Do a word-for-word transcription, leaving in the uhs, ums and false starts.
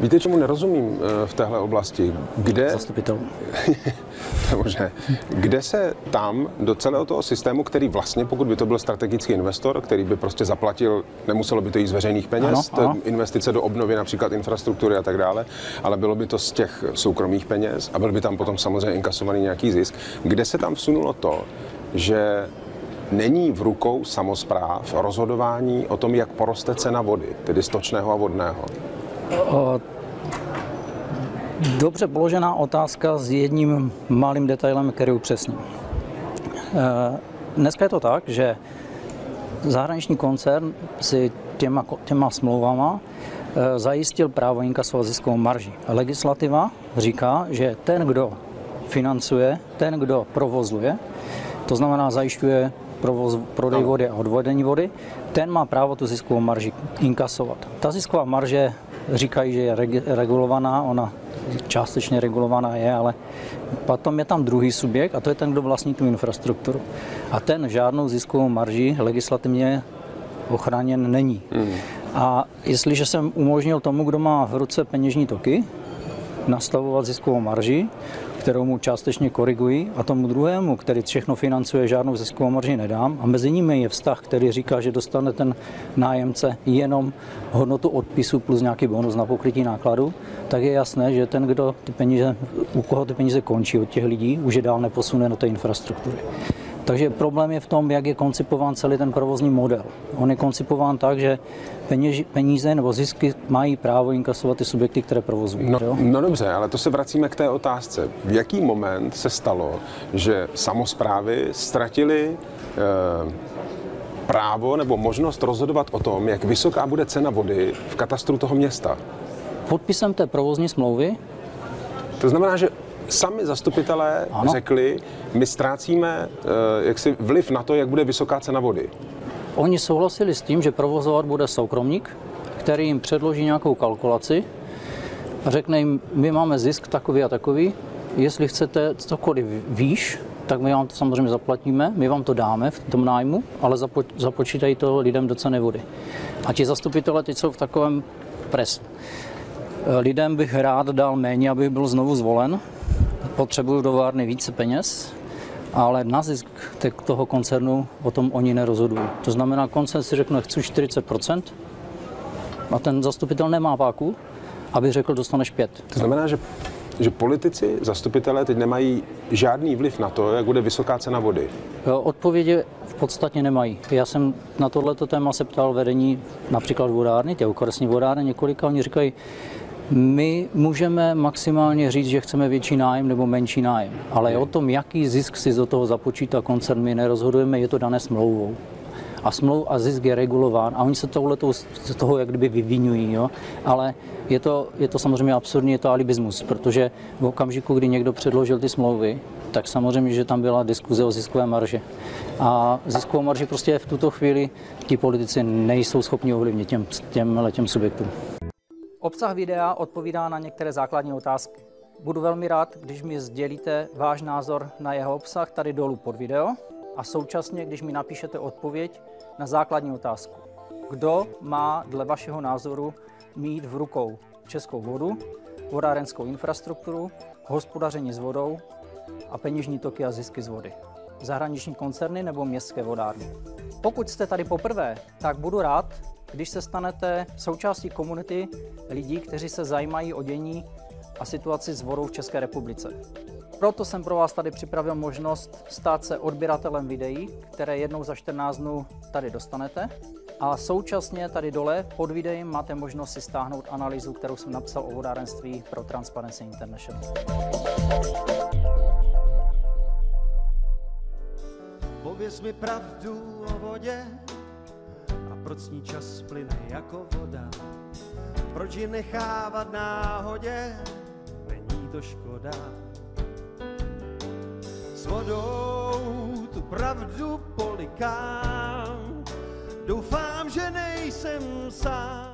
Víte, čemu nerozumím v téhle oblasti? Kde... Zastupitel. Možná. Kde se tam do celého toho systému, který vlastně, pokud by to byl strategický investor, který by prostě zaplatil, nemuselo by to jít z veřejných peněz, ano, ano. investice do obnovy například infrastruktury a tak dále, ale bylo by to z těch soukromých peněz a byl by tam potom samozřejmě inkasovaný nějaký zisk. Kde se tam vsunulo to, že není v rukou samospráv rozhodování o tom, jak poroste cena vody, tedy stočného a vodného? O, dobře položená otázka s jedním malým detailem, který upřesním. Dneska je to tak, že zahraniční koncern si těma, těma smlouvama zajistil právo inkasovat ziskovou marži. Legislativa říká, že ten, kdo financuje, ten, kdo provozuje, to znamená zajišťuje provoz, prodej vody a odvodení vody, ten má právo tu ziskovou marži inkasovat. Ta zisková marže říkají, že je regulovaná, ona částečně regulovaná je, ale potom je tam druhý subjekt a to je ten, kdo vlastní tu infrastrukturu. A ten žádnou ziskovou marži legislativně ochráněn není. Mm. A jestliže jsem umožnil tomu, kdo má v ruce peněžní toky, nastavovat ziskovou marži, kterou mu částečně korigují, a tomu druhému, který všechno financuje, žádnou ziskovou marži nedám, a mezi nimi je vztah, který říká, že dostane ten nájemce jenom hodnotu odpisu plus nějaký bonus na pokrytí nákladu, tak je jasné, že ten, kdo ty peníze, u koho ty peníze končí od těch lidí, už je dál neposune do té infrastruktury. Takže problém je v tom, jak je koncipován celý ten provozní model. On je koncipován tak, že peníze, peníze nebo zisky mají právo inkasovat ty subjekty, které provozují. No, no dobře, ale to se vracíme k té otázce. V jaký moment se stalo, že samosprávy ztratily eh, právo nebo možnost rozhodovat o tom, jak vysoká bude cena vody v katastru toho města? Podpisem té provozní smlouvy. To znamená, že sami zastupitelé ano. řekli, my ztrácíme uh, jaksi vliv na to, jak bude vysoká cena vody. Oni souhlasili s tím, že provozovat bude soukromník, který jim předloží nějakou kalkulaci a řekne jim, my máme zisk takový a takový, jestli chcete cokoliv výš, tak my vám to samozřejmě zaplatíme, my vám to dáme v tom nájmu, ale zapo- započítají to lidem do ceny vody. A ti zastupitelé teď jsou v takovém presu. Lidem bych rád dal méně, aby byl znovu zvolen. Potřebuju do várny více peněz, ale na zisk toho koncernu o tom oni nerozhodují. To znamená, koncern si řekne, chci čtyřicet procent a ten zastupitel nemá páku, aby řekl, dostaneš pět. To znamená, že, že politici, zastupitelé teď nemají žádný vliv na to, jak bude vysoká cena vody? Odpovědi v podstatě nemají. Já jsem na tohleto téma se ptal vedení například vodárny, těch okresní vodárny několika, oni říkají, my můžeme maximálně říct, že chceme větší nájem nebo menší nájem, ale o tom, jaký zisk si do toho započítá koncern, my nerozhodujeme, je to dané smlouvou. A smlouv a zisk je regulován a oni se touhletou z toho jak kdyby vyvinují, jo? Ale je to, je to samozřejmě absurdní, je to alibismus, protože v okamžiku, kdy někdo předložil ty smlouvy, tak samozřejmě, že tam byla diskuze o ziskové marži. A ziskovou marži prostě v tuto chvíli ti politici nejsou schopni ovlivnit těm, těm, těm subjektům. Obsah videa odpovídá na některé základní otázky. Budu velmi rád, když mi sdělíte váš názor na jeho obsah tady dolů pod video a současně, když mi napíšete odpověď na základní otázku. Kdo má dle vašeho názoru mít v rukou českou vodu, vodárenskou infrastrukturu, hospodaření s vodou a peněžní toky a zisky z vody? Zahraniční koncerny nebo městské vodárny? Pokud jste tady poprvé, tak budu rád, když se stanete součástí komunity lidí, kteří se zajímají o dění a situaci s vodou v České republice. Proto jsem pro vás tady připravil možnost stát se odběratelem videí, které jednou za čtrnáct dnů tady dostanete. A současně tady dole pod videem máte možnost si stáhnout analýzu, kterou jsem napsal o vodárenství pro Transparency International. Pověz mi pravdu o vodě, a proč s ní čas plyne jako voda? Proč ji nechávat náhodě? Není to škoda. S vodou tu pravdu polikám, doufám, že nejsem sám.